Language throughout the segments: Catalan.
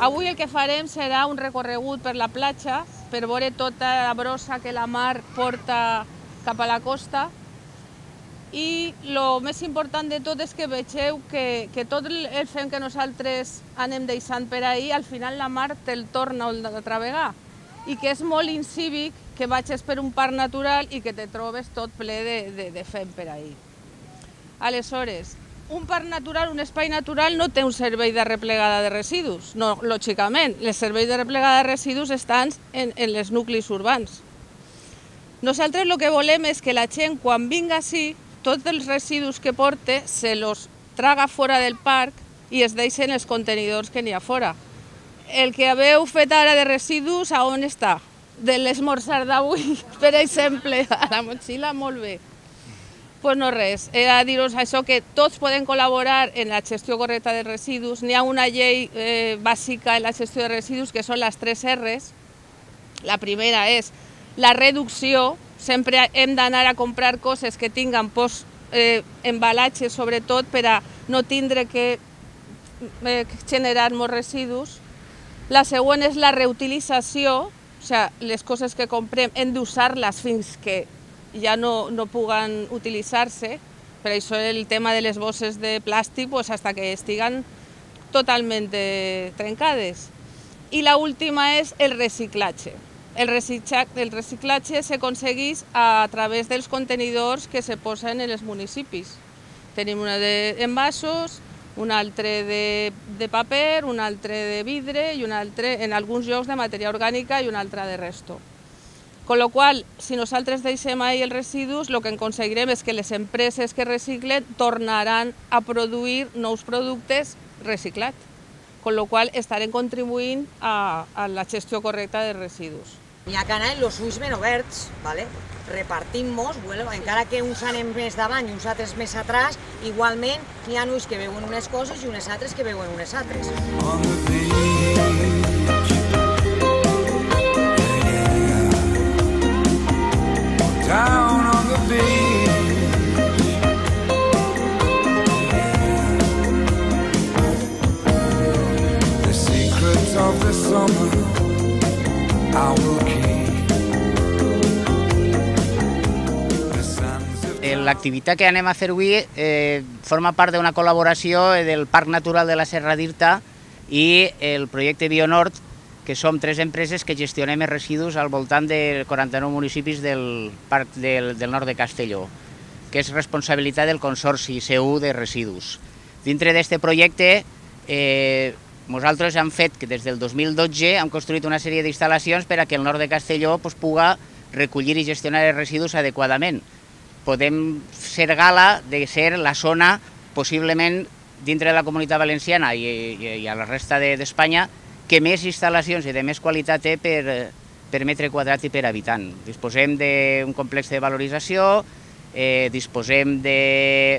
Avui el que farem serà un recorregut per la platja, per veure tota la brossa que la mar porta cap a la costa. I el més important de tot és que vegeu que tot el fem que nosaltres anem deixant per ahir, al final la mar te'l torna altra vegada. I que és molt incívic que vagis per un parc natural i que te trobes tot ple de fem per ahir. Aleshores, un parc natural, un espai natural, no té un servei de replegada de residus. No, lògicament, els serveis de replegada de residus estan en els nuclis urbans. Nosaltres el que volem és que la gent, quan vinga així, tots els residus que porta se los traga fora del parc i es deixen els contenidors que n'hi ha fora. El que haveu fet ara de residus, a on està? De l'esmorzar d'avui, per exemple, a la motxilla, molt bé. Doncs no res, era dir-vos això, que tots poden col·laborar en la gestió correcta de residus. N'hi ha una llei bàsica en la gestió de residus que són les 3 R's. La primera és la reducció. Sempre hem d'anar a comprar coses que tinguen embalatge, sobretot per a no tindre que generar molts residus. La següent és la reutilització, o sigui, les coses que comprem hem d'usar-les fins que ja no puguen utilitzar-se. Per això el tema de les bosses de plàstic, fins que estiguen totalment trencades. I l'última és el reciclatge. El reciclatge s'aconsegueix a través dels contenidors que se posen en els municipis. Tenim una d'envasos, un altre de paper, un altre de vidre i un altre, en alguns llocs, de matèria orgànica i un altre de resto. Con lo qual, si nosaltres deixem ahí els residus, el que aconseguirem és que les empreses que reciclen tornaran a produir nous productes reciclats, con lo qual estarem contribuint a la gestió correcta de residus. N'hi ha que anar amb els ulls ben oberts, repartim-nos, encara que uns anem més davant i uns altres més atrás, igualment n'hi ha ulls que veuen unes coses i unes altres que veuen unes altres. Down on the beach, the secrets of the summer I will keep. L'activitat que anem a fer avui forma part d'una col·laboració del Parc Natural de la Serra d'Irta i el projecte Bionord, que som 3 empreses que gestionem els residus al voltant de 49 municipis del Parc del Nord de Castelló, que és responsabilitat del Consorci CU de Residus. Dintre d'aquest projecte, nosaltres hem fet que des del 2012 hem construït una sèrie d'instal·lacions per a que el nord de Castelló pugui recollir i gestionar els residus adequadament. Podem ser gala de ser la zona, possiblement, dintre de la Comunitat Valenciana i a la resta d'Espanya, que més instal·lacions i de més qualitat té per metre quadrat i per habitant. Disposem d'un complex de valorització, disposem de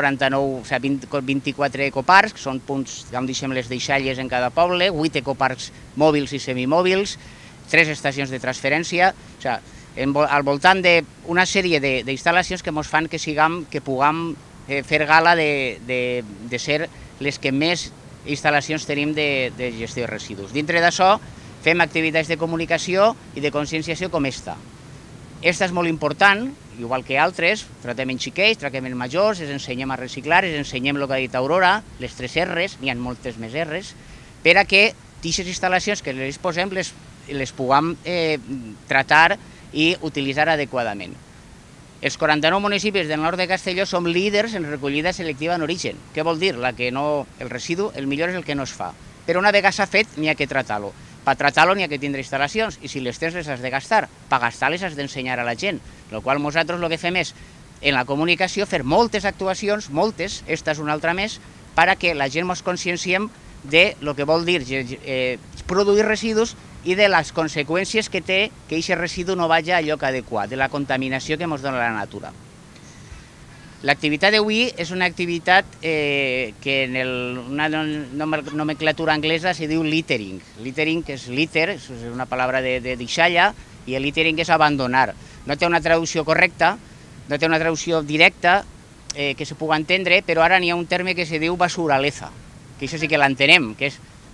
24 ecoparcs, són punts on deixem les deixalles en cada poble, 8 ecoparcs mòbils i semimòbils, 3 estacions de transferència, al voltant d'una sèrie d'instal·lacions que ens fan que puguem fer gala de ser les que més instal·lacions tenim de gestió de residus. Dintre d'això fem activitats de comunicació i de conscienciació com esta. Esta és molt important, igual que altres, tractem en xiquets, tractem en majors, els ensenyem a reciclar, els ensenyem el que ha dit Aurora, les 3 R's, n'hi ha moltes més R's, per a que aquestes instal·lacions que les posem les puguem tratar i utilitzar adequadament. Els 49 municipis del nord de Castelló som líders en recollida selectiva en origen. Què vol dir? El residu, el millor és el que no es fa. Però una vegada s'ha fet, n'hi ha que tratar-lo. Per tratar-lo n'hi ha que tindre instal·lacions, i si les tens les has de gastar. Per gastar-les has d'ensenyar a la gent. El qual nosaltres el que fem és, en la comunicació, fer moltes actuacions, moltes, esta és una altra més, perquè la gent ens conscienciem de lo que vol dir produir residus i de les conseqüències que té que aquest residu no vagi a lloc adequat, de la contaminació que ens dona la natura. L'activitat d'avui és una activitat que en una nomenclatura anglesa se diu littering. Littering és litter, és una paraula de deixalla, i el littering és abandonar. No té una traducció correcta, no té una traducció directa que se pugui entendre, però ara n'hi ha un terme que se diu basuraleza, que això sí que l'entenem, que és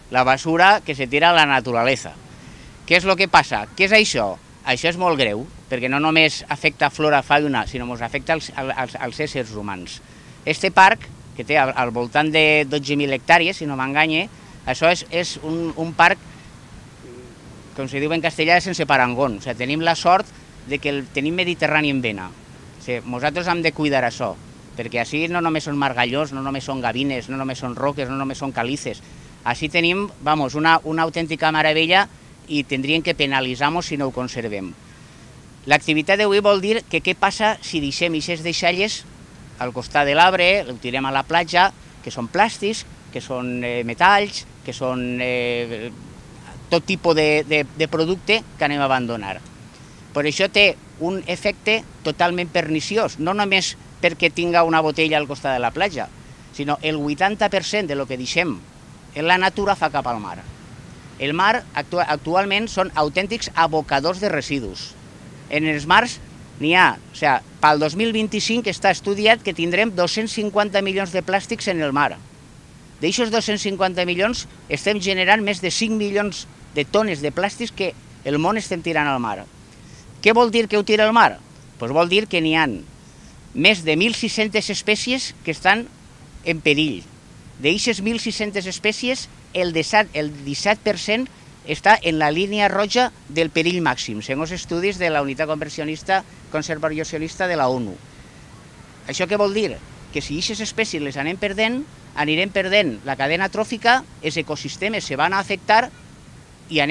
la basura que se tira a la naturalesa. Què és el que passa? Què és això? Això és molt greu, perquè no només afecta flora, fauna, sinó que ens afecta als éssers humans. Este parc, que té al voltant de 12.000 hectàrees, si no m'enganye, això és un parc, com se diu en castellà, sense parangón. O sigui, tenim la sort de que tenim Mediterrani en vena. O sigui, nosaltres hem de cuidar això, perquè així no només són margallons, no només són gavines, no només són roques, no només són calices. Així tenim, vamos, una autèntica meravella i tindrien que penalitzar-nos si no ho conservem. L'activitat d'avui vol dir que què passa si deixem aquestes deixalles al costat de l'arbre, ho tirem a la platja, que són plàstics, que són metalls, que són tot tipus de producte que anem a abandonar. Per això té un efecte totalment perniciós, no només perquè tinga una botella al costat de la platja, sinó el 80% de lo que deixem en la natura fa cap al mar. El mar actualment són autèntics abocadors de residus. En els mars n'hi ha, o sigui, pel 2025 està estudiat que tindrem 250 milions de plàstics en el mar. D'aixòs 250 milions estem generant més de 5 milions de tones de plàstics que el món estem tirant al mar. Què vol dir que ho tira al mar? Doncs vol dir que n'hi ha més de 1.600 espècies que estan en perill. D'aixes 1.600 espècies, el 17% està en la línia roja del perill màxim, segons estudis de la Unitat Conservacionista de la ONU. Això què vol dir? Que si aquestes espècies les anem perdent, anirem perdent la cadena tròfica, els ecosistemes se van a afectar i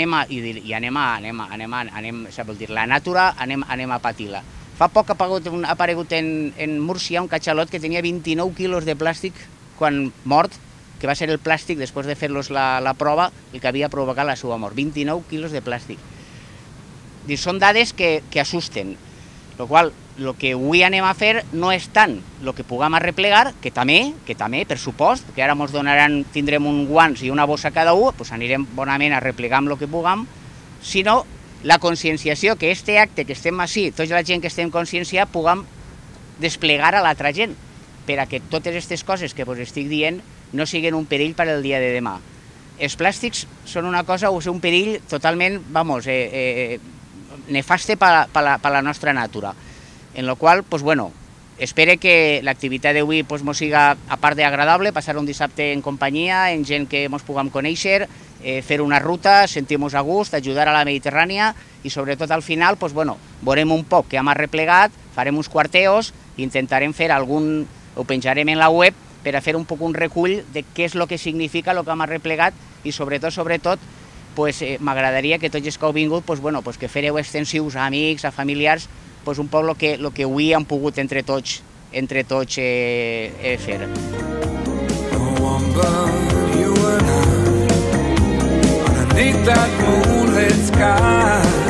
la natura anem a patir-la. Fa poc ha aparegut en Múrcia un catxalot que tenia 29 quilos de plàstic quan mort, que va ser el plàstic, després de fer-los la prova, el que havia provocat la seva mort. 29 quilos de plàstic. Són dades que assusten. El que avui anem a fer no és tant el que puguem arreplegar, que també, per supost, que ara tindrem un guants i una bossa cada un, doncs anirem bonament a arreplegar amb el que puguem, sinó la conscienciació que este acte que estem així, tota la gent que estem conscienciada, puguem desplegar a l'altra gent, per a que totes aquestes coses que us estic dient no siguin un perill per al dia de demà. Els plàstics són una cosa, o sigui, un perill totalment, nefaste per a la nostra natura. En la qual, doncs, bueno, espero que l'activitat d'avui ens siga, a part d'agradable, passar un dissabte en companyia, en gent que ens puguem conèixer, fer una ruta, sentir-nos a gust, ajudar a la Mediterrània i sobretot al final, doncs, bueno, veurem un poc que hem arreplegat, farem uns quarteos, intentarem fer algun, ho penjarem en la web, per a fer un poc un recull de què és el que significa el que hem arreplegat i sobretot, m'agradaria que tots els que heu vingut, que fareu extensius a amics, a familiars, un poc el que avui hem pogut entre tots fer. Underneath that moonlit sky